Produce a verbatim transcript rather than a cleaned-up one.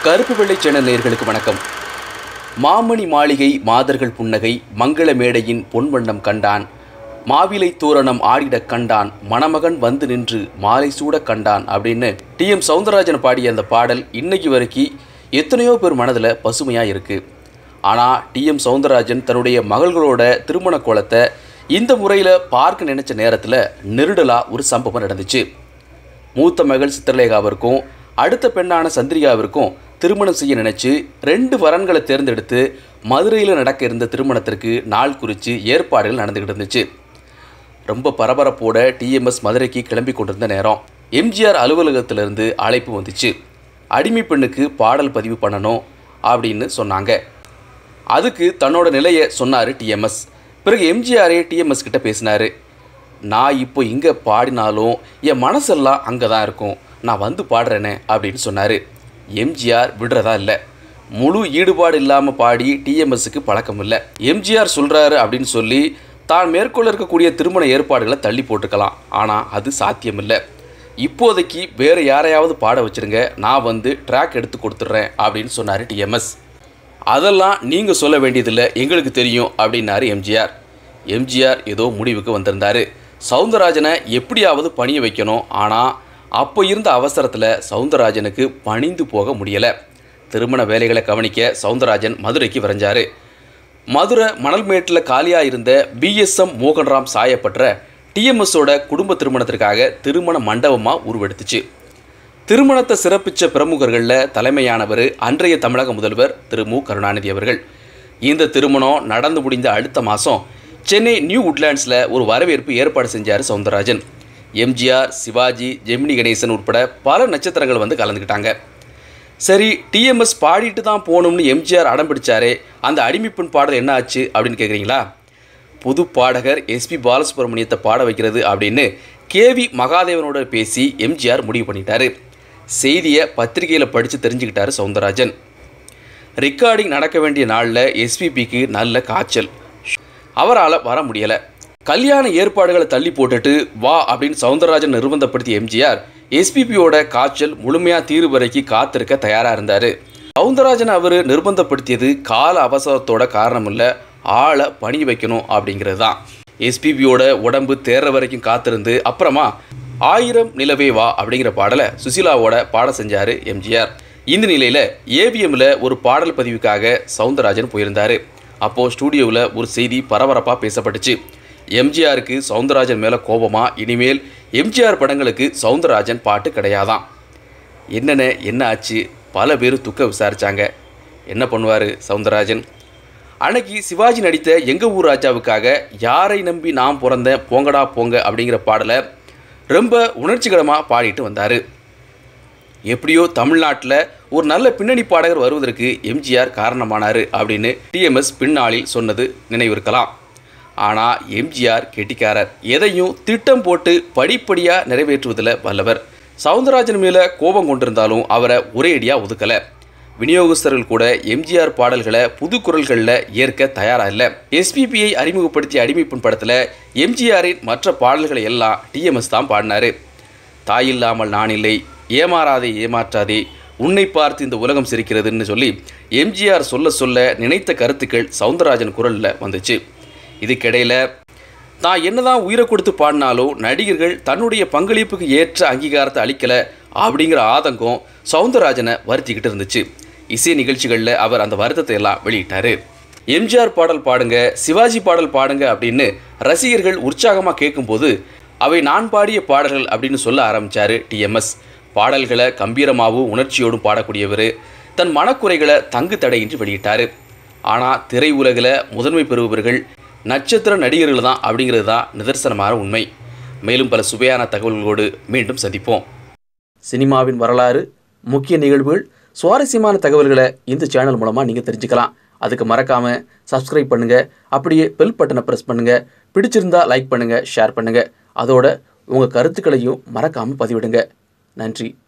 கருப்பு வெள்ளை சேனல் நேயர்களுக்கு வணக்கம். மாமணி மாளிகை மாதர்கள் புன்னகை மங்கள மேடையின் பொன்வண்ணம் கண்டான், மாவிலை தோரணம் ஆடிடக் கண்டான், மணமகன் வந்து நின்று மாலை சூட கண்டான் அப்படின்னு டி எம் சௌந்தரராஜன் பாடிய அந்த பாடல் இன்னைக்கு வரைக்கும் எத்தனையோ பேர் மனதில் பசுமையாக இருக்குது. ஆனால் டி எம் சௌந்தரராஜன் தன்னுடைய மகள்களோட திருமண கோலத்தை இந்த முறையில் பார்க்க நினைச்ச நேரத்தில் நெருடலாக ஒரு சம்பவம் நடந்துச்சு. மூத்த மகள் சித்திரலேகாவிற்கும் அடுத்த பெண்ணான சந்திரிகாவிற்கும் திருமணம் செய்ய நினைச்சு ரெண்டு வரன்களை தேர்ந்தெடுத்து மதுரையில் நடக்க இருந்த திருமணத்திற்கு நாள் குறித்து ஏற்பாடுகள் நடந்துக்கிட்டு இருந்துச்சு. ரொம்ப பரபரப்போட டிஎம்எஸ் மதுரைக்கு கிளம்பி கொண்டிருந்த நேரம் எம்ஜிஆர் அலுவலகத்திலிருந்து அழைப்பு வந்துச்சு. அடிமை பெண்ணுக்கு பாடல் பதிவு பண்ணணும் அப்படின்னு சொன்னாங்க. அதுக்கு தன்னோட நிலையை சொன்னார் டிஎம்எஸ். பிறகு எம்ஜிஆரே டிஎம்எஸ் கிட்ட பேசினார். நான் இப்போ இங்கே பாடினாலும் என் மனசெல்லாம் அங்கே தான் இருக்கும், நான் வந்து பாடுறேனே அப்படின்னு சொன்னார். எம்ஜிஆர் விடுறதா இல்லை. முழு ஈடுபாடு இல்லாமல் பாடி டிஎம்எஸ்க்கு பழக்கம் இல்லை. எம்ஜிஆர் சொல்கிறாரு அப்படின்னு சொல்லி தான் மேற்கொள்ள இருக்கக்கூடிய திருமண ஏற்பாடுகளை தள்ளி போட்டுக்கலாம். ஆனால் அது சாத்தியமில்லை. இப்போதைக்கு வேறு யாரையாவது பாட வச்சுருங்க, நான் வந்து ட்ராக் எடுத்து கொடுத்துட்றேன் அப்படின்னு சொன்னார் டிஎம்எஸ். அதெல்லாம் நீங்கள் சொல்ல வேண்டியதில்லை, எங்களுக்கு தெரியும் அப்படின்னாரு எம்ஜிஆர். எம்ஜிஆர் ஏதோ முடிவுக்கு வந்திருந்தார். சௌந்தரராஜனை எப்படியாவது பணிய வைக்கணும். ஆனால் அப்போ இருந்த அவசரத்தில் சௌந்தரராஜனுக்கு பணிந்து போக முடியலை. திருமண வேலைகளை கவனிக்க சௌந்தரராஜன் மதுரைக்கு விரைஞ்சார். மதுரை மணல்மேட்டில் காலியாக இருந்த பிஎஸ்எம் மோகன்ராம் சாயப்பட்ட டிஎம்எஸோட குடும்ப திருமணத்திற்காக திருமண மண்டபமாக உருவெடுத்துச்சு. திருமணத்தை சிறப்பித்த பிரமுகர்களில் தலைமையானவர் அன்றைய தமிழக முதல்வர் திரு மு கருணாநிதி அவர்கள். இந்த திருமணம் நடந்து முடிந்த அடுத்த மாதம் சென்னை நியூ உட்லேண்ட்ஸில் ஒரு வரவேற்பு ஏற்பாடு செஞ்சார் சௌந்தரராஜன். எம்ஜிஆர், சிவாஜி, ஜெமினி கணேசன் உட்பட பல நட்சத்திரங்கள் வந்து கலந்துக்கிட்டாங்க. சரி, டிஎம்எஸ் பாடிட்டு தான் போகணும்னு எம்ஜிஆர் அடம் பிடிச்சாரே, அந்த அடிமைப்பெண் பாடல் என்ன ஆச்சு அப்படின்னு கேட்குறீங்களா? புது பாடகர் எஸ்பி பாலசுப்ரமணியத்தை பாட வைக்கிறது அப்படின்னு கேவி மகாதேவனோட பேசி எம்ஜிஆர் முடிவு பண்ணிட்டாரு. செய்தியை பத்திரிகையில் படித்து தெரிஞ்சுக்கிட்டாரு சௌந்தரராஜன். ரெக்கார்டிங் நடக்க வேண்டிய நாளில் எஸ்பிபிக்கு நல்ல காய்ச்சல், அவரால் வர முடியலை. கல்யாண ஏற்பாடுகளை தள்ளி போட்டுட்டு வா அப்படின்னு சௌந்தரராஜன் நிர்பந்தப்படுத்திய எம்ஜிஆர் எஸ்பிபியோட காய்ச்சல் முழுமையாக தீர்வு வரைக்கும் காத்திருக்க தயாராக இருந்தார். சௌந்தரராஜன் அவர் நிர்பந்தப்படுத்தியது கால அவசரத்தோட காரணம் இல்லை, ஆளை பணி வைக்கணும் அப்படிங்கிறது தான். எஸ்பிபியோட உடம்பு தேர்ற வரைக்கும் காத்திருந்து அப்புறமா ஆயிரம் நிலவே வா அப்படிங்கிற பாடலை சுசீலாவோட பாட செஞ்சார் எம்ஜிஆர். இந்த நிலையில் ஏவிஎம்மில் ஒரு பாடல் பதிவுக்காக சௌந்தரராஜன் போயிருந்தார். அப்போது ஸ்டூடியோவில் ஒரு செய்தி பரபரப்பாக பேசப்பட்டுச்சு. எம்ஜிஆருக்கு சௌந்தரராஜன் மேலே கோபமா, இனிமேல் எம்ஜிஆர் படங்களுக்கு சௌந்தரராஜன் பாட்டு கிடையாதான். என்னென்ன என்ன ஆச்சு, பல பேர் துக்க விசாரித்தாங்க. என்ன பண்ணுவார் சௌந்தரராஜன்? அன்னைக்கு சிவாஜி நடித்த எங்கள் ஊர் ராஜாவுக்காக யாரை நம்பி நான் பிறந்தேன் போங்கடா போங்க அப்படிங்கிற பாடலை ரொம்ப உணர்ச்சிகரமாக பாடிட்டு வந்தார். எப்படியோ தமிழ்நாட்டில் ஒரு நல்ல பின்னணி பாடகர் வருவதற்கு எம்ஜிஆர் காரணமானார் அப்படின்னு டிஎம்எஸ் பின்னாளில் சொன்னது நினைவிருக்கலாம். ஆனால் எம்ஜிஆர் கெட்டிக்காரர், எதையும் திட்டம் போட்டு படிப்படியாக நிறைவேற்றுவதில் வல்லவர். சௌந்தரராஜன் மேலே கோபம் கொண்டிருந்தாலும் அவரை ஒரேடியாக ஒதுக்கலை. விநியோகஸ்தர்கள் கூட எம்ஜிஆர் பாடல்களை புது குரல்களில் ஏற்க தயாராக இல்லை. எஸ்பிபியை அறிமுகப்படுத்திய அடிமைப்பெண் படத்தில் எம்ஜிஆரின் மற்ற பாடல்களை எல்லாம் டிஎம்எஸ் தான் பாடினார். தாயில்லாமல் நான் இல்லை, ஏமாறாதே ஏமாற்றாதே, உன்னை பார்த்து இந்த உலகம் சிரிக்கிறதுன்னு சொல்லி எம்ஜிஆர் சொல்ல சொல்ல நினைத்த கருத்துக்கள் சௌந்தரராஜன் குரலில் வந்துச்சு. இதுக்கிடையில் தான் என்னதான் உயிரை கொடுத்து பாடினாலும் நடிகர்கள் தன்னுடைய பங்களிப்புக்கு ஏற்ற அங்கீகாரத்தை அளிக்கலை அப்படிங்கிற ஆதங்கம் சௌந்தரராஜனை வருத்திக்கிட்டு இருந்துச்சு. இசை நிகழ்ச்சிகளில் அவர் அந்த வருத்தத்தை எல்லாம் வெளியிட்டார். எம்ஜிஆர் பாடல் பாடுங்க, சிவாஜி பாடல் பாடுங்க அப்படின்னு ரசிகர்கள் உற்சாகமாக கேட்கும்போது அவை நான் பாடிய பாடல்கள் அப்படின்னு சொல்ல ஆரம்பித்தார் டிஎம்எஸ். பாடல்களை கம்பீரமாகவும் உணர்ச்சியோடும் பாடக்கூடியவர் தன் மனக்குறைகளை தங்கு தடையின்றி வெளியிட்டார். ஆனால் திரை உலகில் முதன்மை பெறுபவர்கள் நட்சத்திர நடிகர்கள் தான் அப்படிங்கிறது தான் நிதர்சனமான உண்மை. மேலும் பல சுவையான தகவல்களோடு மீண்டும் சந்திப்போம். சினிமாவின் வரலாறு, முக்கிய நிகழ்வுகள், சுவாரஸ்யமான தகவல்களை இந்த சேனல் மூலமாக நீங்கள் தெரிஞ்சுக்கலாம். அதுக்கு மறக்காமல் சப்ஸ்கிரைப் பண்ணுங்கள், அப்படியே பெல் பட்டனை ப்ரெஸ் பண்ணுங்கள். பிடிச்சிருந்தா லைக் பண்ணுங்கள், ஷேர் பண்ணுங்கள். அதோட உங்கள் கருத்துக்களையும் மறக்காமல் பதிவிடுங்க. நன்றி.